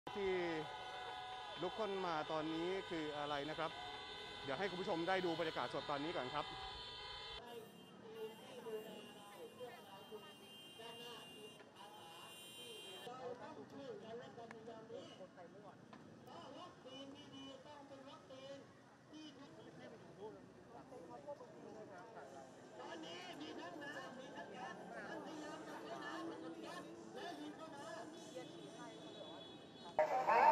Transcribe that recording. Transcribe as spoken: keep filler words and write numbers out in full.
ที่ลุกขึ้นมาตอนนี้คืออะไรนะครับเดี๋ยวให้คุณผู้ชมได้ดูบรรยากาศสดตอนนี้ก่อนครับวัคซีนดีๆต้องเป็นวัคซีนที่ตอนนี้มีทั้งน้ำมีทั้งแก๊สมันพยายามจะใช้น้ำมันกับแก๊สและยิงเข้ามา